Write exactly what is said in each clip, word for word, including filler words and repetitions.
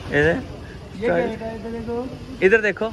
इधर देखो।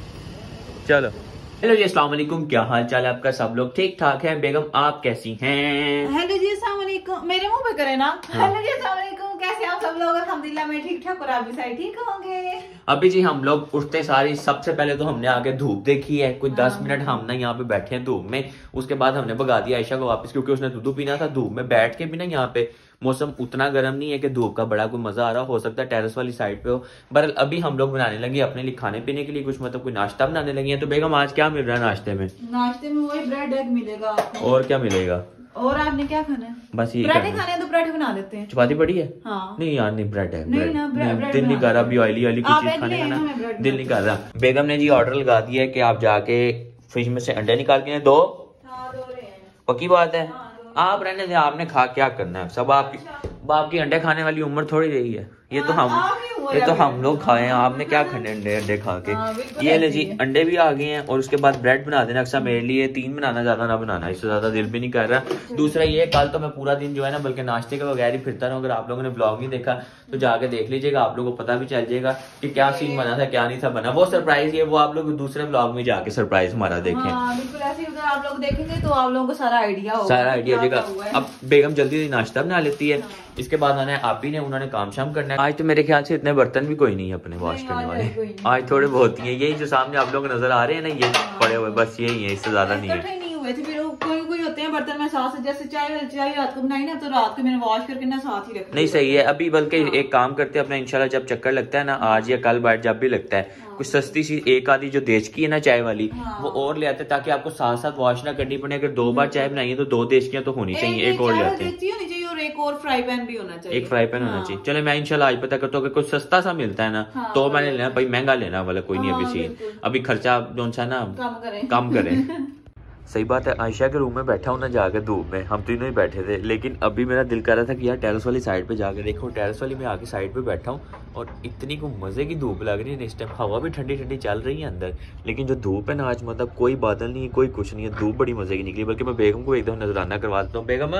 चलो हेलो जी, अस्सलाम वालेकुम। क्या हाल चाल है आपका? सब लोग ठीक ठाक हैं। बेगम आप कैसी हैं? हेलो जी, अस्सलाम वालेकुम। मेरे मुंह पे करे ना। हाँ। हेलो जी, अस्सलाम वालेकुम। कैसे आप सब लोग? अल्हम्दुलिल्लाह मैं ठीक ठाक और आप भी सारे ठीक होंगे। अभी जी हम लोग उठते सारी सबसे पहले तो हमने आके धूप देखी है। कुछ दस मिनट हम ना यहाँ पे बैठे हैं धूप में। उसके बाद हमने भगा दिया आयशा को वापस, क्योंकि उसने दूध पीना था। धूप में बैठ के भी ना यहाँ पे मौसम उतना गर्म नहीं है कि धूप का बड़ा कोई मजा आ रहा हो सकता है टेरेस वाली साइड पे हो। बहरहाल अभी हम लोग बनाने लगे अपने लिए खाने पीने के लिए कुछ, मतलब कोई नाश्ता बनाने लगे हैं। तो बेगम आज क्या मिल रहा है नाश्ते में? नाश्ते में वही ब्रेड एग मिलेगा आपको। और क्या मिलेगा? और आपने क्या खाना है? बस ये पराठे खाने हैं तो पराठे बना देते हैं। चपाती पड़ी है? हाँ। नहीं यार नहीं, ब्रेड है। नहीं ब्रेड ना, ब्रेड, नहीं, ब्रेड दिल नहीं कर रहा अभी ऑयली ऑयली कुछ आप चीज egg खाने ले का आए ना, ना, मैं ब्रेड दिल नहीं कर रहा। बेगम ने जी ऑर्डर लगा दिया है कि आप जाके फ्रिज में से अंडे निकाल के दो। हाँ, दो रहे हैं। पक्की बात है। आप रहने दे, आपने खा क्या करना है सब आपकी। बाप की अंडे खाने वाली उम्र थोड़ी रही है। ये तो हम ये तो हम लोग खाए हैं, आपने क्या खाने अंडे अंडे खा के। ये ले जी अंडे भी आ गए हैं और उसके बाद ब्रेड बना देना। अक्सर मेरे लिए तीन बनाना, ज्यादा ना बनाना, इससे ज्यादा दिल भी नहीं कर रहा। दूसरा ये, कल तो मैं पूरा दिन जो है ना बल्कि नाश्ते के बगैर ही फिरता रहा। अगर आप लोगों ने ब्लॉग नहीं देखा तो जाके देख लीजिएगा, आप लोगों को पता भी चल जाएगा कि क्या सीन बना था क्या नहीं था बना। वो सरप्राइज है, वो आप लोग दूसरे ब्लॉग में जाके सरप्राइज हमारा देखें। बिल्कुल ऐसे ही आप लोग देखेंगे तो आप लोगों को सारा आइडिया होगा, सारा आइडिया देगा। अब बेगम जल्दी जल्दी नाश्ता बना लेती है। इसके बाद आना है आप ही ने, उन्होंने काम शाम करना है। आज तो मेरे ख्याल से इतने बर्तन भी कोई नहीं है अपने वॉश करने वाले। आज थोड़े बहुत ही है, यही जो सामने आप लोग नजर आ रहे हैं ना, ये पड़े हुए बस यही है, इससे ज्यादा नहीं है। नहीं हुए थे फिर कोई कोई होते हैं बर्तन में साथ, जैसे चाय चाय रात को बनाई ना तो रात को मैंने वॉश करके ना साथ ही रख। नहीं सही है। अभी बल्कि एक काम करते हैं अपना, इंशाल्लाह जब चक्कर लगता है ना, आज या कल बाद जब भी लगता है, कुछ सस्ती सी एक आधी जो देचकी है ना चाय वाली, वो और ले आते हैं ताकि आपको साथ साथ वॉश ना करनी पड़े। अगर दो बार चाय बनाई है तो दो देचकियां तो होनी चाहिए, एक और ले आते हैं। और एक और फ्राई पैन भी होना चाहिए। एक फ्राई पैन होना चाहिए। चलो मैं इंशाल्लाह आज पता करता हूँ कि कुछ सस्ता सा मिलता है ना, हाँ, तो मैंने लेना। भाई महंगा लेना वाला कोई नहीं अभी सीन, अभी खर्चा जो सा ना कम करें कम करें। सही बात है। आयशा के रूम में बैठा हूँ ना जाकर धूप में, हम तीनों ही बैठे थे, लेकिन अभी मेरा दिल कर रहा था कि यार टेरेस वाली साइड पे जाकर देखो। टेरेस वाली में आके साइड पे बैठा हूँ और इतनी को मजे की धूप लग रही है इस टाइम। हवा भी ठंडी ठंडी चल रही है अंदर, लेकिन जो धूप है ना आज, मतलब कोई बादल नहीं है, कोई कुछ नहीं है, धूप बड़ी मजे की निकली। बल्कि मैं बेगम को एकदम नजराना करवा देता हूँ। बेगम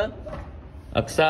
अक्सा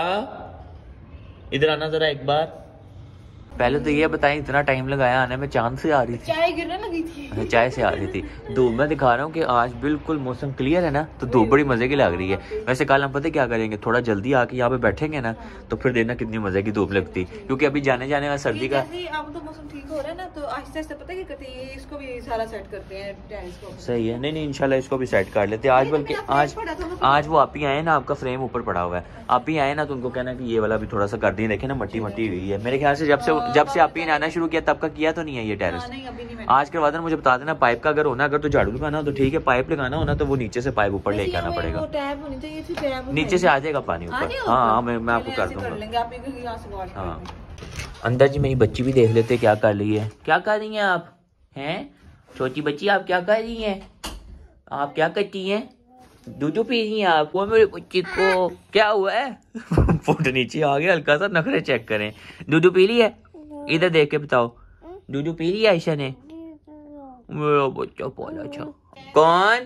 इधर आना जरा एक बार। पहले तो ये बताएं इतना टाइम लगाया आने में, चांद से आ रही थी? चाय गिरने लगी थी। चाय से आ रही थी। धूप में दिखा रहा हूँ कि आज बिल्कुल मौसम क्लियर है ना, तो धूप बड़ी मजे की लग रही है। वैसे कल हम पता क्या करेंगे, थोड़ा जल्दी आके यहाँ पे बैठेंगे ना तो फिर देखना कितनी मजे की धूप लगती, क्योंकि अभी जाने जाने का सर्दी का अब तो मौसम ठीक हो रहा है ना, तो आहिस्ता आहिस्ता पता क्या करते हैं, इसको भी सारा सेट करते हैं टेरेस को। सही है। नहीं नहीं इंशाल्लाह इसको भी सेट कर लेते हैं आज। बल्कि आज आज वो आप ही आए ना, आपका फ्रेम ऊपर पड़ा हुआ है, आप ही आए ना तो उनको कहना कि ये वाला भी थोड़ा सा कर दिए। देखे ना मट्टी मट्टी हुई है। मेरे ख्याल से जब से जब से आप ही ने आना शुरू किया तब का किया तो नहीं है ये टेरेस। आज करवा देना, मुझे बता देना। पाइप का अगर होना, अगर तो झाड़ू लगाना हो तो ठीक है, पाइप लगाना होना तो वो नीचे से पाइप ऊपर लेके आना पड़ेगा। नीचे से आ जाएगा पानी ऊपर। हाँ मैं मैं आपको कर दूंगा। हाँ अंदर जी मेरी बच्ची भी देख लेते क्या कर रही है। क्या कर रही हैं आप? हैं छोटी बच्ची आप क्या कर रही हैं? आप क्या करती हैं? दूध पी रही हैं आप? वो मेरे बच्ची को क्या हुआ है? फुट नीचे आ गया, हल्का सा नखरे चेक करें। दूध पी ली है? इधर देख के बताओ, दूध पी लिया आयशा ने? मेरा बच्चा बोला अच्छा। कौन?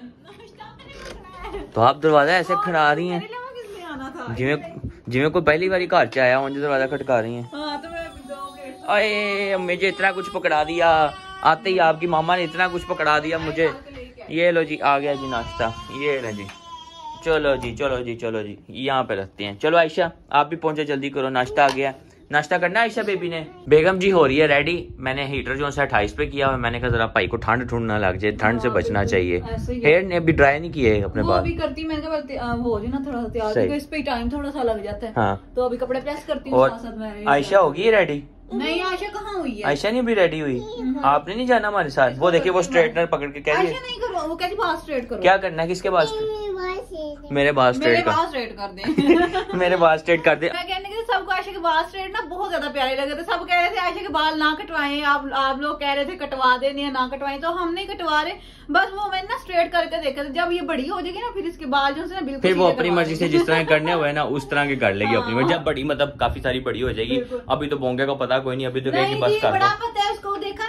तो आप दरवाजा ऐसे खड़ा रही हैं जिਵੇਂ जिਵੇਂ कोई पहली बारी घर च आया उन्हें दरवाजा खटका रही हैं। अरे मुझे इतना कुछ पकड़ा दिया, आते ही आपकी मामा ने इतना कुछ पकड़ा दिया मुझे। ये लो जी आ गया जी नाश्ता, ये ना जी। चलो जी चलो जी चलो जी यहाँ पे रखते हैं। चलो आयशा आप भी पहुंचे, जल्दी करो, नाश्ता आ गया। नाश्ता करना आयशा बेबी ने? बेगम जी हो रही है रेडी। मैंने हीटर जो है अट्ठाईस पे किया हुआ, मैंने कहा जरा भाई को ठंड ठंड ना लग जाए, ठंड से बचना चाहिए। हेयर ने अभी ड्राई नहीं किए अपने बाल। अभी करती मैंने कहा हो जाए ना थोड़ा सा तैयार, क्योंकि इस पे टाइम थोड़ा सा लग जाता है। हाँ तो अभी कपड़े प्रेस करती हूँ। और आयशा होगी रेडी? नहीं आयशा कहाँ हुई है? आयशा नहीं भी रेडी हुई? आपने नहीं जाना हमारे साथ? वो देखिए वो स्ट्रेटनर पकड़ के कह रही है नहीं करो, वो कहती बाल स्ट्रेट करो। क्या करना है? किसके बाल? मेरे बाल स्ट्रेट कर स्ट्रेट कर दे। मेरे बाल स्ट्रेट कर दे। मैं कहने के सबको आयशा के बाल स्ट्रेट ना बहुत ज्यादा प्यारे लगे थे। सब कह रहे थे आयशा के बाल ना कटवाएं, आप आप लोग कह रहे थे कटवा देने ना कटवाएं, तो हम नहीं कटवा रहे। बस वो मैंने ना स्ट्रेट करके देखा था। जब ये बड़ी हो जाएगी ना फिर इसके बाल जो है बिल्कुल फिर वो अपनी मर्जी से जिस तरह करने हुए ना उस तरह के कर लेगी अपनी मर्जी। जब बड़ी मतलब काफी सारी बड़ी हो जाएगी। अभी तो बोंगे का पता कोई नहीं, अभी तो कहेगी बस कर दो। बड़ा पता है उसको, देखा नहीं उसे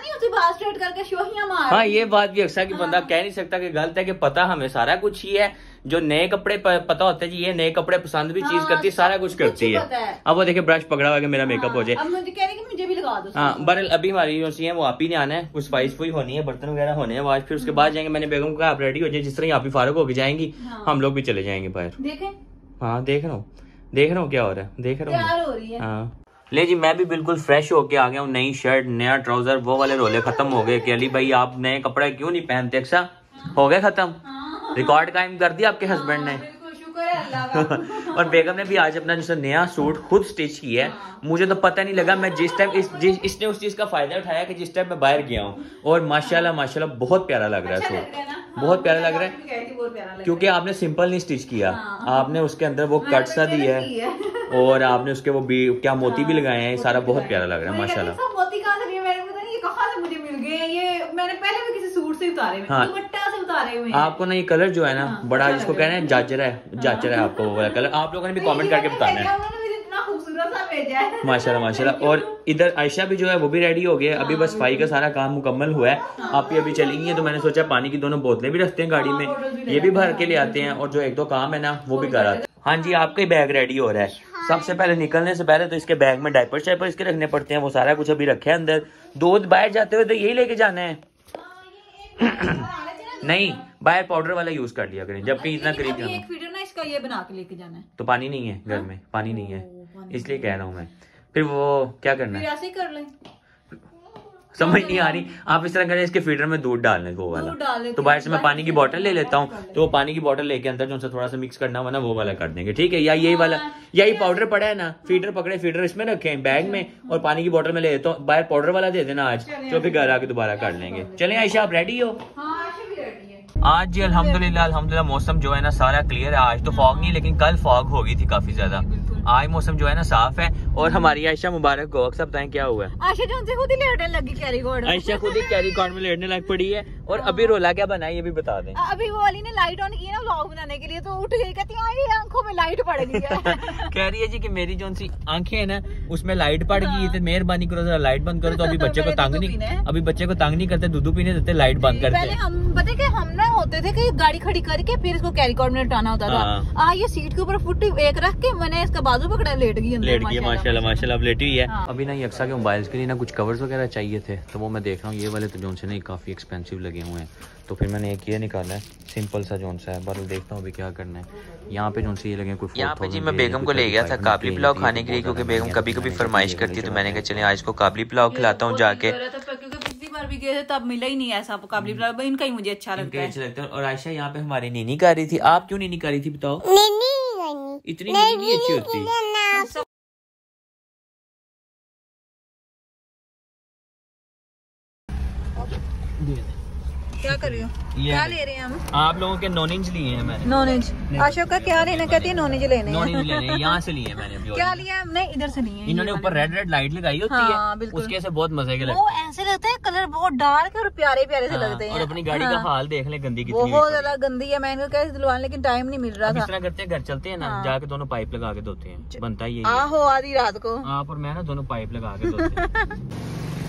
बाल स्ट्रेट करके शोहियां मार। हाँ ये बात भी अक्सर की बंदा कह नहीं सकता कि गलत है, कि पता हमें सारा कुछ ही है। जो नए कपड़े पता होते हैं जी, ये नए कपड़े पसंद भी चीज हाँ, करती है, सारा कुछ करती है। अब वो देखिए ब्रश पकड़ा हुआ कि मेरा मेकअप हो जाए। अब मुझे कह रही कि मुझे भी लगा दो। हाँ बहरहाल अभी हमारी जो सी है वो आप ही ने आना है, कुछ सफाई सफाई होनी है, बर्तन वगैरह होने हैं आज, फिर उसके बाद जाएंगे। मैंने बेगम को कहा आप रेडी हो जाए, जिस तरह आप ही फारूक होके जाएंगी हम लोग भी चले जाएंगे बाहर। देखें हाँ देख रहा हूँ देख रहा हूँ क्या हो रहा है, देख रहा तैयार हो रही है। हाँ ले जी, मैं भी बिल्कुल फ्रेश होके आ गया हूँ। नई शर्ट, नया ट्राउजर, वो वाले रोले खत्म हो गए कि अली भाई आप नए कपड़े क्यों नहीं पहनते, अक्सा हो गए खत्म। रिकॉर्ड कायम कर दिया आपके हस्बैंड ने। शुक्र है अल्लाह का। और बेगम ने भी आज अपना जो नया सूट खुद स्टिच किया है। मुझे तो पता नहीं लगा, मैं जिस टाइम इस जिस इसने उस चीज का फायदा उठाया कि जिस टाइम मैं बाहर गया हूँ। और माशाल्लाह माशाल्लाह बहुत प्यारा लग रहा है सूट, बहुत प्यारा लग रहा है, क्योंकि आपने सिंपल नहीं स्टिच किया, आपने उसके अंदर वो कट सा दी है और आपने उसके वो भी क्या मोती भी लगाए हैं, सारा बहुत प्यारा लग रहा है माशाल्लाह। मोती कहाँ से लिए मैंने पता नहीं, ये कहाँ से मुझे मिल गए हैं, ये मैंने पहले भी किसी सूट से उतारे हुए, हाँ। दुपट्टा से उतारे हुए हैं। आपको ना ये कलर जो है ना बड़ा, जिसको कहना है जाचरा है, जाचरा है आपको वो वाला कलर। आप लोगों ने भी कमेंट करके बताना है। माशाल्लाह माशाल्लाह। और इधर आयशा भी जो है वो भी रेडी हो गया, अभी बस सफाई का सारा काम मुकम्मल हुआ है। आप ही अभी चली गई है, तो मैंने सोचा पानी की दोनों बोतलें भी रखते हैं गाड़ी में, ये भी भर के ले आते हैं, और जो एक दो काम है ना वो भी कर आते हैं। हाँ जी, आपका ही बैग रेडी हो रहा है। सबसे पहले निकलने से पहले तो इसके बैग में डायपर शाइपर इसके रखने पड़ते हैं, वो सारा कुछ अभी रखे अंदर। दूध बाहर जाते हुए तो यही लेके जाना है। नहीं, बाहर पाउडर वाला यूज कर लिया करें, जबकि इतना करीब जाना। एक फीडर ना इसका ये बना के लेके जाना है। तो पानी नहीं है घर में, पानी नहीं है, इसलिए कह रहा हूँ मैं। फिर वो क्या करना है, ऐसे ही कर लें। समझ नहीं आ रही। आप इस तरह करें, इसके फीडर में दूध डाल लें वो वाला, तो बाहर से मैं पानी की बोतल ले लेता हूँ, तो वो पानी की बोतल लेके अंदर जो थोड़ा सा मिक्स करना हुआ ना वो वाला कर देंगे, ठीक है। या यही वाला, यही पाउडर पड़ा है ना, फीडर पकड़े, फीडर इसमें रखे बैग में, और पानी की बोतल में ले लेता हूँ। बाहर पाउडर वाला दे देना आज, तो फिर घर आके दोबारा कर लेंगे। चलें आयशा, आप रेडी हो? आज जी अल्हम्दुलिल्लाह अल्हम्दुलिल्लाह मौसम जो है ना सारा क्लियर है। आज तो फॉग नहीं, लेकिन कल फॉग हो गई थी काफी ज्यादा। आज मौसम जो है ना साफ है। और हमारी आयशा मुबारक हो, अक्सर बताएं क्या हुआ है? आयशा जो से खुद ही लेटने लगी कैरी कॉर्ड। आयशा खुद ही कैरी कॉर्ड में लेटने लग पड़ी है। और अभी रोला क्या बना है ये भी बता दें। अभी वो वाली ने लाइट ऑन की ना व्लॉग बनाने के लिए, तो उठ गई, कहती है आंखों में लाइट पड़ गई है। कह रही है जी कि मेरी जो सी आंखें है ना उसमें लाइट पड़ गई है, तो मेहरबानी करो जरा लाइट बंद करो। तो अभी बच्चे को तंग नहीं, अभी बच्चे को तंग नहीं करते, दूध पीने देते, लाइट बंद करते। पहले हम पता कि हम ना होते थे कि गाड़ी खड़ी करके फिर इसको कैरी कॉर्ड में लटाना होता था। आ ये सीट के ऊपर फुट एक रख के मैंने इसका बाजू पकड़ा, लेट गई अंदर, लेट गई माशाल्लाह माशाल्लाह, अब लेटी हुई है। हाँ। अभी ना ये अक्सा के मोबाइल्स के लिए ना कुछ कवर्स वगैरह चाहिए थे, तो वो मैं देख रहा हूँ ये वाले तो जोन से नहीं काफी एक्सपेंसिव लगे हुए हैं, तो फिर मैंने एक ये निकाला है सिंपल सा जोन सा है। बार देखता हूँ अभी क्या करना है। यहाँ पे जोन से ये लगे कुछ यहाँ पे जी मैं बेगम को ले गया था काबली पुलाव खाने के लिए, क्योंकि बेगम कभी कभी फरमाइश करती है, तो मैंने कहा चले आज को काबली पुलाव खिलाता हूँ जाके। पिछली बार भी गए थे तब मिला ही नहीं ऐसा काबली पुलाव, इनका ही मुझे अच्छा लगता है। अच्छा लगता है। और आयशा यहाँ पे हमारी नीनी कर रही थी, आप क्यों नीनी कर रही थी बताओ? इतनी नीनी नहीं अच्छी होती। क्या कर रही हो? क्या ले रहे हैं हम? आप लोगों के नॉन इंच लिए हैं मैंने। नॉन इंच आशा का क्या लेना, कहती है नॉन इंच लेने हैं। नॉन इंच लेने हैं, यहाँ से लिए हैं मैंने। क्या लिया हमने? इधर से नहीं है। इन्होंने ऊपर रेड रेड लाइट लगाई होती हाँ, है, उसके से बहुत मजे के लगते हैं। वो ऐसे लगते हैं, कलर बहुत डार्क और प्यारे प्यारे से लगते हैं। और अपनी गाड़ी का हाल देख ले, गंदी कितनी बहुत ज्यादा गंदी है। मैंने कहा दिलवाने, लेकिन टाइम नहीं मिल रहा था। इस तरह करते हैं, घर चलते हैं ना, जाके दोनों पाइप लगा के धोते हैं, बनता ही है। आहो आधी रात को आप और मैं ना दोनों पाइप लगा के धोते हैं।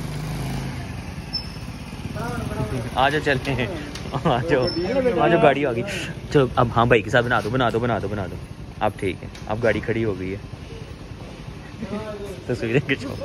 आ जाओ चलते हैं, आ जाओ आ जाओ, गाड़ी आ गई। चलो अब हाँ भाई के साथ बना दो बना दो बना दो बना दो। अब ठीक है, अब गाड़ी खड़ी हो गई है, तस्वीरें खिंचो।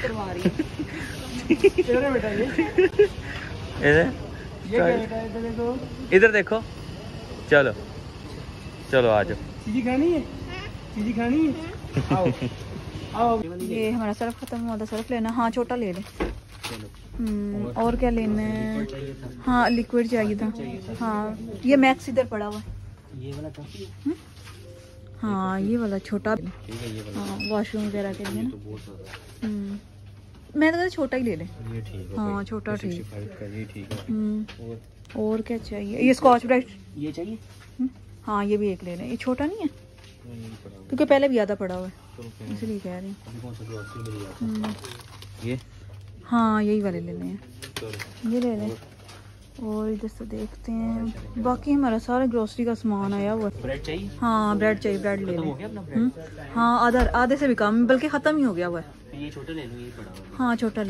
इधर देखो, चलो चलो आ जाओ। चीज़ी खानी है, चीज़ी खानी है। आओ आओ। ये हमारा सर्फ खत्म हुआ था, सर्फ लेना। हाँ छोटा ले ले। हम्म, और क्या लेना है? हाँ लिक्विड चाहिए था। हाँ ये मैक्स इधर पड़ा हुआ है, ये वाला था। हाँ ये वाला छोटा, हाँ वॉशरूम वगैरह के लिए ना। हम्म मैं तो छोटा ही ले ले। हाँ छोटा ठीक है। और क्या चाहिए? ये स्कॉच ब्राइट ये चाहिए। हाँ ये भी एक ले लें, ये छोटा नहीं है क्योंकि पहले भी ज़्यादा पड़ा हुआ है, इसलिए कह रही हूँ। ये हाँ यही वाले ले लें, ये ले लें। और इधर से देखते हैं, बाकी हमारा सारा ग्रोसरी का सामान आया हुआ। ब्रेड चाहिए? हाँ ब्रेड चाहिए, ब्रेड ले लें। हाँ आधा आधे से भी कम, बल्कि ख़त्म ही हो गया हुआ है। ये छोटा ले लो, ये बड़ा। हाँ छोटा ले लें।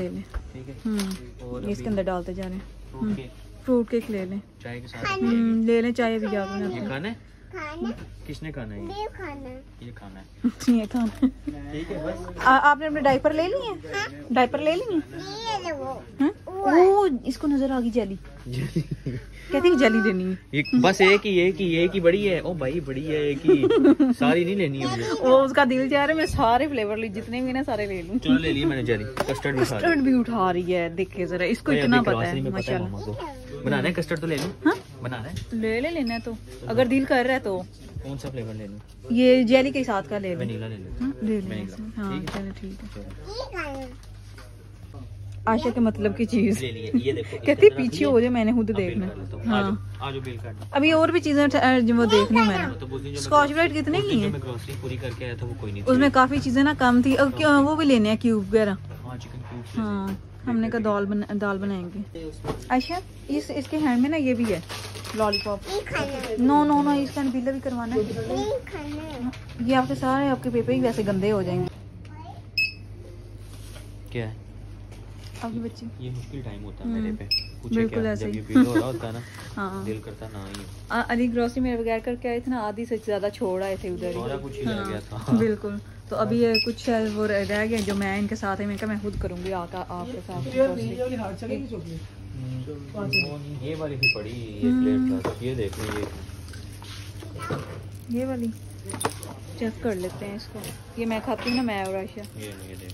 ठीक है। हम्म और इसके अंदर डालते जा रहे हैं। फ्रूट केक, फ्रूट केक ले लें, चाय के साथ हम्म, ले लें चाय भी जाकर ये खाना है। किसने खाना है? ये खाना है, ये खाना है, ये खाना है। ठीक है बस। आ, आपने अपने डायपर ले लिए? डायपर ले लिए? हाँ? ओ इसको नजर आ गई जेली, कहती जेली देनी है। एक बस एक ही एक ही एक ही बड़ी है। ओ भाई बड़ी है एक ही, सारी नहीं लेनी है मुझे। वो उसका दिल चाह रहा है मैं सारे फ्लेवर ली, जितने भी ना सारे ले लूं। चलो ले लिए मैंने जेली। कस्टर्ड भी खा लिया। कस्टर्ड भी उठा रही है, देखे जरा इसको मैं इतना अभी पता क्रॉसरी है में पता है माशाल्लाह। मामा को। बनाना है कस्टर्ड तो ले लूं। हाँ? बनाना है, ले ले लेना है तो, अगर दिल कर रहा है तो। कौन सा फ्लेवर ले लूं? ये जेली के साथ का ले लो। वनीला ले लूं। हाँ, ले लेना वनीला, इसमें। हाँ ठीक है। चलो ठीक है। आशा के मतलब की चीज ले लिए। ये देखो कहती पीछे हो जाए, मैंने खुद देखना। हाँ आज बिल कर दो। अभी और भी चीजें जो वो देखनी मैंने। तो उस दिन जो स्कॉच ब्राइट कितने की है? मैं ग्रोसरी पूरी करके आया था वो कोई नहीं थी। उसमें काफी चीजें ना कम थी, और क्या- वो भी लेने हैं क्यूब वगैरह। हाँ चिकन क्यूब्स। हाँ हमने का दाल बना दाल बनाएंगे। आयशा इस इसके हैंड में ना ये भी है लॉलीपॉप। नो नो नो इसका बिल भी करवाना है। ये आपके सारे आपके पेपर ही वैसे गंदे हो जाएंगे। क्या है आपके बच्चे ये? मुश्किल टाइम होता है हम्म, मेरे पे। पूछे बिल्कुल क्या, ऐसे जब ही। ये बिल हो रहा होता है ना हाँ दिल करता ना ही। आ- अली ग्रोसरी में बगैर करके आए थे ना, आधी से ज्यादा छोड़ आए थे उधर सारा ही। कुछ ही रह गया था। हाँ, बिल्कुल। तो अभी ये कुछ है वो रह रह गया जो मैं इनके साथ है, मैं कहा मैं खुद करूंगी आका आपके साथ grocery। हम्म, ये वाली भी पड़ी ये प्लेट का, ये देख लो ये ये वाली चेक कर लेते हैं इसको। ये मैं खाती हूँ ना, मैं और आयशा। ये ये देख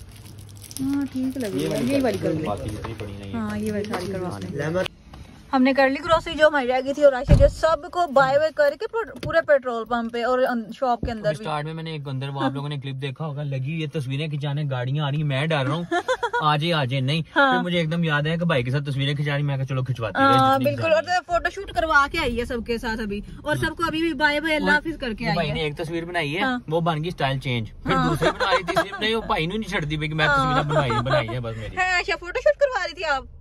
हाँ ठीक लगी ये यही वाली कर ले। बाकी जितनी पड़ी नहीं है। हाँ ये वाली सारी करवा लें। हमने कर ली ग्रोसरी जो हमारी रह गई थी, और आयशा जो सबको बाय बाय करके पूरे पेट्रोल पंप पे और शॉप के अंदर भी। स्टार्ट में मैंने एक अंदर वो आप लोगों ने क्लिप देखा होगा, लगी ये तस्वीरें खिंचाने, गाड़ियां आ रही, मैं डर रहा हूँ आजे आजे नहीं। हाँ। फिर मुझे एकदम याद है कि भाई के साथ तस्वीरें खिंचा रही, मैं कहा चलो खिंचवाते हैं हाँ जितनी बिल्कुल। और फोटो शूट करवा के आई है सबके साथ अभी, और सबको अभी भी बाय बाय अल्लाह हाफिज करके वो आई भाई है। ने एक तस्वीर बनाई है हाँ। वो बन गई स्टाइल चेंज, फिर हाँ। दूसरी बना रही तीसरी नहीं, वो भाई ने नहीं छड़ती कि मैं तस्वीरें बनाई बनाई है बस मेरी। है आयशा फोटो शूट करवा रही थी आप।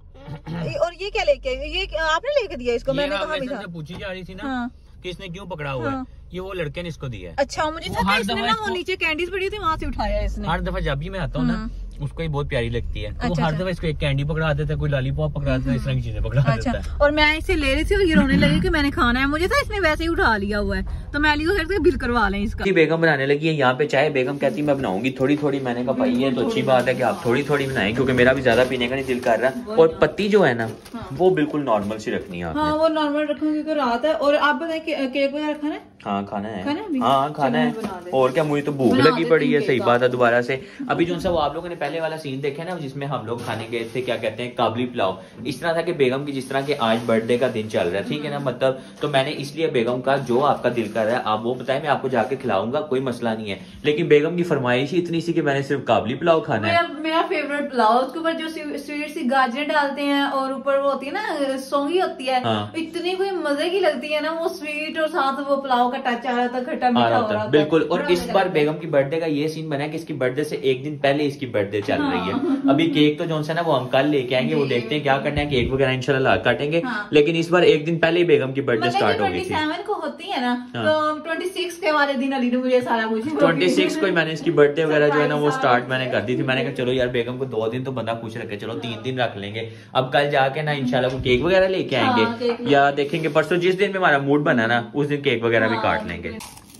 और ये क्या लेके आई? ये आपने लेके दिया इसको? मैंने कहा भी था। पूछी जा रही थी ना हाँ। कि इसने क्यों पकड़ा हुआ है, हाँ। ये वो लड़के ने इसको दिया है। अच्छा मुझे वो था हर इसने दफा ना वो इसको- नीचे कैंडीज पड़ी थी वहां से उठाया इसने। हर दफा जब भी मैं आता हूँ ना हाँ। उसको ही बहुत प्यारी लगती है, तो वो अच्छा, हर अच्छा। दफा इसको एक कैंडी पकड़ा देता है, कोई लॉलीपॉप पकड़ा देता है, इस तरह की चीजें पकड़ा अच्छा देता है। और मैं इसे ले रही थी और ये रोने लगी कि मैंने खाना है। मुझे था इसने वैसे ही उठा लिया हुआ है, तो मैं अली को कहती बिल करवा लें इसका। बेगम बनाने लगी है यहाँ पे चाय, बेगम कहती मैं बनाऊंगी थोड़ी थोड़ी। मैंने कहा भाई ये तो अच्छी बात है कि आप थोड़ी थोड़ी बनाएं, क्योंकि मेरा भी ज्यादा पीने का नहीं दिल कर रहा। और पत्ती जो है ना वो बिल्कुल नॉर्मल सी रखनी है हाँ आपने। वो नॉर्मल रखूंगी क्योंकि रात है। और आप बताएं केक वगैरह खाना है? हाँ खाना है, खाना है अभी? हाँ खाना चलो, है। मैं बना देती और क्या, मुझे तो भूख बना लगी देती पड़ी है। हूँ सही केक बात है दोबारा से। अभी जो सा वो आप लोगों ने पहले वाला सीन देखा ना जिसमें हम लोग खाने गए थे, क्या कहते हैं काबली पुलाव, इस तरह था कि बेगम की जिस तरह के आज बर्थडे का दिन चल रहा है, ठीक है ना, मतलब तो मैंने इसलिए बेगम का जो आपका दिल कर रहा है आप वो बताएं, मैं आपको जाके खिलाऊंगा, कोई मसला नहीं है। लेकिन बेगम की फरमाइश ही इतनी सी कि मैंने सिर्फ काबली पुलाव खाना है। मेरा मेरा फेवरेट पुलाव, उसके ऊपर जो स्वीट सी गाजरें डालते हैं और ऊपर वो होती है ना सौंगी होती है, हाँ। इतनी कोई मजे की लगती है ना वो स्वीट, और साथ वो पुलाव का टच आ रहा था, खट्टा आ मीठा रहा हो रहा था था बिल्कुल। और बड़ा इस मजा बार लगता बेगम की बर्थडे का ये सीन बना है कि इसकी बर्थडे से एक दिन पहले इसकी बर्थडे चल रही है। अभी केक तो जो है ना वो हम कल लेके आएंगे, वो देखते हैं क्या करना है, केक वगैरह इंशाल्लाह काटेंगे। हाँ। लेकिन इस बार एक दिन पहले ही बेगम की बर्थडे मतलब स्टार्ट जो हो गई थी। सत्ताईस को होती है ना, हाँ। तो छब्बीस के वाले दिन अली ने मुझे सारा कुछ छब्बीस को ही मैंने इसकी बर्थडे वगैरह जो है ना वो स्टार्ट मैंने कर दी थी। मैंने कहा चलो यार बेगम को दो दिन तो बंदा खुश रखे, चलो तीन दिन रख लेंगे। अब कल जाके ना इंशाल्लाह को केक वगैरह लेके हाँ, आएंगे, केक या देखेंगे परसों जिस दिन में हमारा मूड बना ना उस दिन केक वगैरह भी काट लेंगे।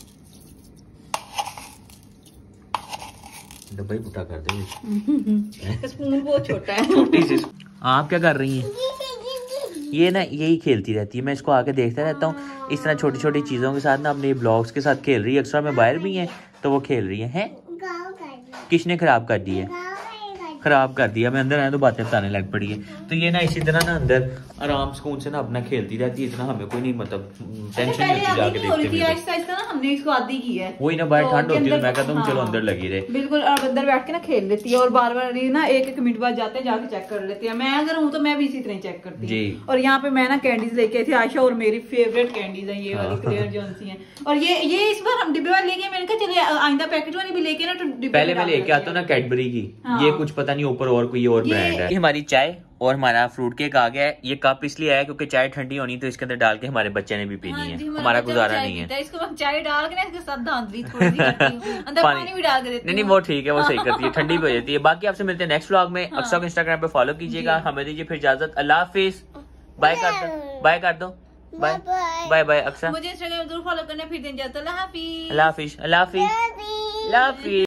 डब्बा ही बुटा कर दे। स्पून बहुत छोटा है। छोटी सी। आप क्या कर रही हैं? ये ना यही खेलती रहती है, मैं इसको आके देखता रहता हूँ। इस तरह छोटी छोटी चीजों के साथ ना अपने ब्लॉग्स के साथ खेल रही है। अक्सर में बाहर भी है तो वो खेल रही है, है? किसने खराब कर दी है? खराब कर दिया। मैं अंदर आया तो बातें बताने लग पड़ी है। तो ये ना इसी तरह ना अंदर आराम सुकून से ना अपना खेलती रहती है, इतना हमें कोई नहीं मतलब टेंशन नहीं होती जाके देखते हैं। आहिस्ता आहिस्ता ना हमने इसको आदी की है। वही ना बाहर तो ठंड होती है तो मैं कहता हूँ हाँ। चलो अंदर लगी रहे। बिल्कुल, और अंदर बैठ के ना खेल लेती है और बार बार ना एक एक मिनट बाद जाते हैं जाके चेक कर लेती है। मैं अगर हूँ तो मैं भी इसी तरह चेक करती हूँ। और यहाँ पे मैं ना कैंडीज लेके आई थी, आयशा और मेरी फेवरेट कैंडीज है ये वाली क्लियर जॉनसी है। और ये ये इस बार हम डिब्बे वाली लेके, मैंने कहा चलिए आइंदा पैकेट वाली भी लेके ना तो डिब्बे पहले मैं लेके आता हूँ ना कैडबरी की, हाँ। ये कुछ पता नहीं ऊपर और कोई और ब्रांड है। हमारी चाय और हमारा फ्रूट केक आ गया है। ये कप इसलिए आया क्योंकि चाय ठंडी होनी तो इसके अंदर डाल के हमारे बच्चे ने भी पीनी हाँ है, जी, हमारा बच्चा गुजारा चाय नहीं है। पीता इसको हम चाय डाल के ना इसके साथ धांधली थोड़ी सी करती हूँ, अंदर पानी भी डाल के देती नहीं नहीं हूँ। वो ठीक है, वो सही करती है, ठंडी भी हो जाती है। बाकी आपसे मिलते हैं नेक्स्ट व्लॉग में। हाँ। अक्सर को इंस्टाग्राम पे फॉलो कीजिएगा। जी। हमें दीजिए फिर इजाजत। अल्लाह हाफिज। बाय कर दो, बाय कर दो, बाय बाय बाय। अक्सर मुझे इंस्टाग्राम जरूर फॉलो करना, फिर दिन जाता। अल्लाह हाफिज। अल्लाह हाफिज, अल्लाह हाफिज, अल्लाह हाफिज।